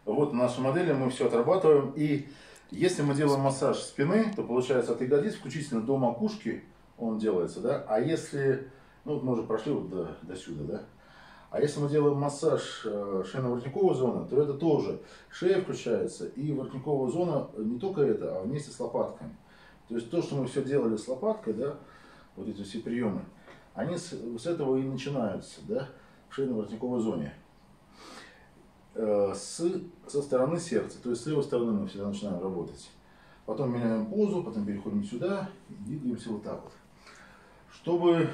Вот в нашей модели мы все отрабатываем. И если мы делаем массаж спины, то получается от ягодиц включительно до макушки он делается, да? А если, ну вот мы уже прошли вот до сюда, да? А если мы делаем массаж шейно-воротниковой зоны, то это тоже шея включается и воротниковая зона не только это, а вместе с лопатками. То есть то, что мы все делали с лопаткой, да, вот эти все приемы, они с этого и начинаются, да, в шейно-воротниковой зоне. Со стороны сердца, то есть с левой стороны мы всегда начинаем работать. Потом меняем позу, потом переходим сюда и двигаемся вот так вот. Чтобы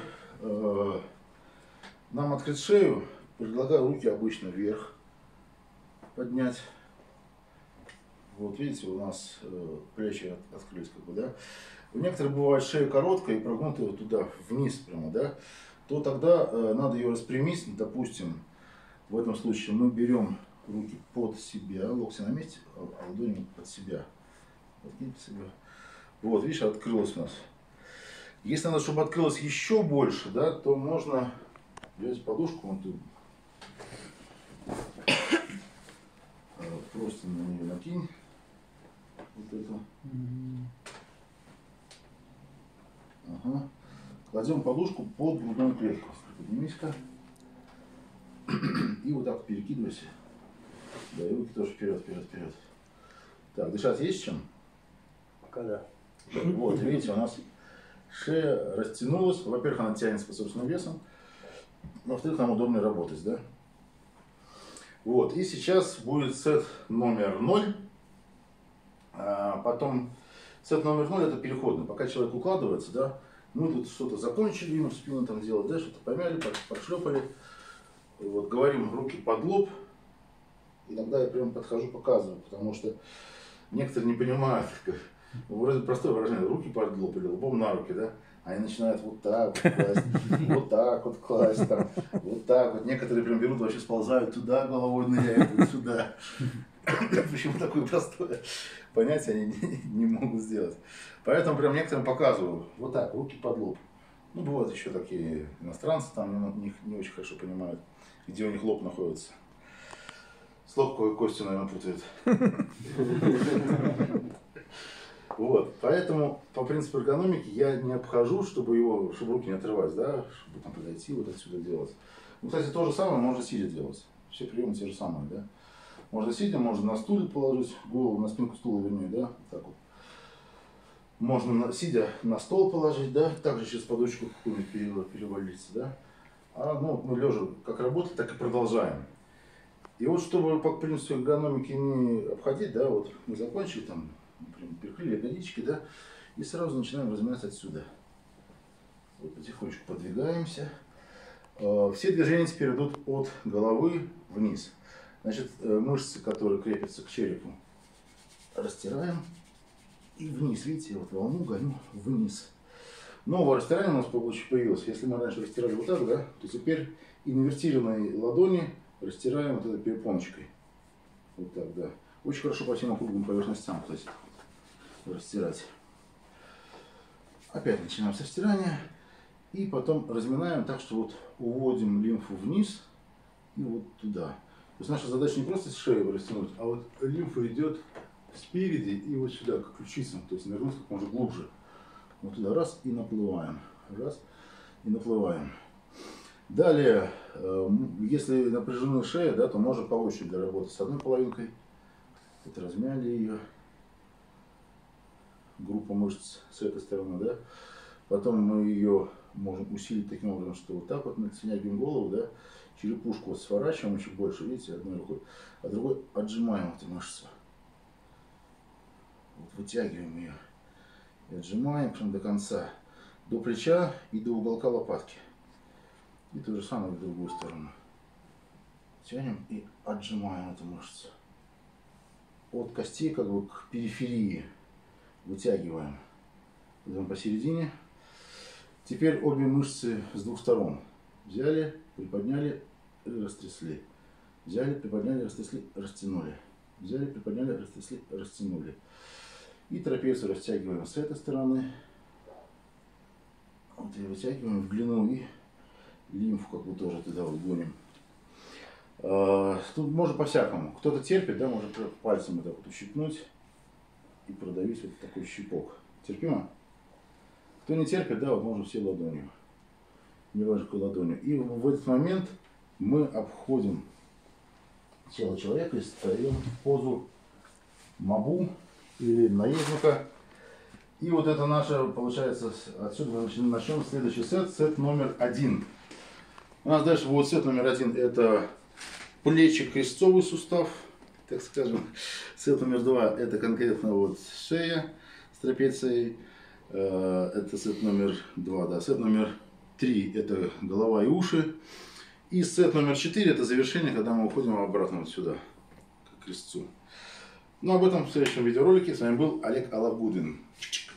нам открыть шею, предлагаю руки обычно вверх поднять. Вот видите, у нас плечи открылись, как бы, да. У некоторых бывает шея короткая и прогнутая вот туда, вниз прямо, да. То тогда надо ее распрямить, допустим, в этом случае мы берем руки под себя, локти на месте, а ладони под себя. Под себя. Вот, видишь, открылось у нас. Если надо, чтобы открылось еще больше, да, то можно взять подушку, вон тут, просто на нее накинь. Вот это. Ага. Кладем подушку под грудную клетку. Поднимись-ка. И вот так перекидывайся. Да, и руки тоже вперед, вперед, вперед. Так, дышать есть чем? Пока да. Вот, видите, у нас шея растянулась. Во-первых, она тянется по собственным весам. Во-вторых, нам удобнее работать, да? Вот, и сейчас будет сет номер 0. Потом сет номер 0 это переходный. Пока человек укладывается, да, мы тут что-то закончили, ему спину там делать, да, что-то помяли, подшлепали. Вот, говорим руки под лоб. Иногда я прям подхожу, показываю, потому что некоторые не понимают, вроде простое выражение, руки под лоб или лбом на руки, да, они начинают вот так вот класть, вот так вот класть, там, вот так вот. Некоторые прям берут, вообще сползают туда, головой ныряют, вот сюда. Почему такое простое понятие они не могут сделать. Поэтому прям некоторым показываю, вот так, руки под лоб. Ну, бывают еще такие иностранцы, там не очень хорошо понимают, где у них лоб находится. С лобковой костью, наверное, путают. Вот, поэтому по принципу эргономики я не обхожу, чтобы руки не отрывать, да, чтобы там подойти, вот отсюда делать. Ну, кстати, то же самое можно сидя делать. Все приемы те же самые, да. Можно сидя, можно на стуле положить голову, на спинку стула, вернее, да, так вот. Можно сидя на стол положить, да, также через подушку какую-нибудь перевалиться, да. А ну, мы лежа как работали, так и продолжаем. И вот чтобы по принципу эргономики не обходить, да, вот мы закончили там, например, перекрыли ягодички, да, и сразу начинаем разминать отсюда. Вот потихонечку подвигаемся. Все движения теперь идут от головы вниз. Значит, мышцы, которые крепятся к черепу, растираем и вниз. Видите, вот волну гоню вниз. Новое растирание у нас появилось. Если мы раньше растирали вот так, да, то теперь инвертированные ладони растираем вот этой перепоночкой. Вот так, да. Очень хорошо по всем округлым поверхностям, то есть растирать. Опять начинаем с растирания. И потом разминаем так, что вот уводим лимфу вниз и вот туда. То есть наша задача не просто шею растянуть, а вот лимфа идет спереди и вот сюда, к ключицам. То есть нагрузка как можно глубже. Вот туда раз и наплываем. Раз и наплываем. Далее, если напряжена шея, да, то можно по очереди работать с одной половинкой. Вот размяли ее. Группа мышц с этой стороны, да. Потом мы ее можем усилить таким образом, что вот так вот натягиваем голову, да. Черепушку вот сворачиваем еще больше, видите, одной рукой, а другой отжимаем эту мышцу. Вот вытягиваем ее. И отжимаем прям до конца. До плеча и до уголка лопатки. И то же самое в другую сторону. Тянем и отжимаем эту мышцу. От костей как бы к периферии вытягиваем. Идем посередине. Теперь обе мышцы с двух сторон. Взяли, приподняли и растрясли. Взяли, приподняли, растрясли, растянули. Взяли, приподняли, растрясли, растянули. И трапецию растягиваем с этой стороны. Вот и вытягиваем в длину и лимфу как бы тоже туда вот гоним. Тут можно по-всякому. Кто-то терпит, да, можно пальцем вот так вот ущипнуть и продавить вот такой щипок. Терпимо? Кто не терпит, да, вот можно всей ладонью. Неважно, какой ладонью. И в этот момент мы обходим тело человека и встаем в позу мабу или наездника. И вот это наше, получается, отсюда мы начнем следующий сет, сет номер 1. У нас дальше будет сет номер 1, это плечи-крестцовый сустав, так скажем. Сет номер 2, это конкретно вот шея с трапецией. Это сет номер 2, да. Сет номер 3, это голова и уши. И сет номер 4, это завершение, когда мы уходим обратно вот сюда, к крестцу. Ну, об этом в следующем видеоролике. С вами был Олег Алабудин.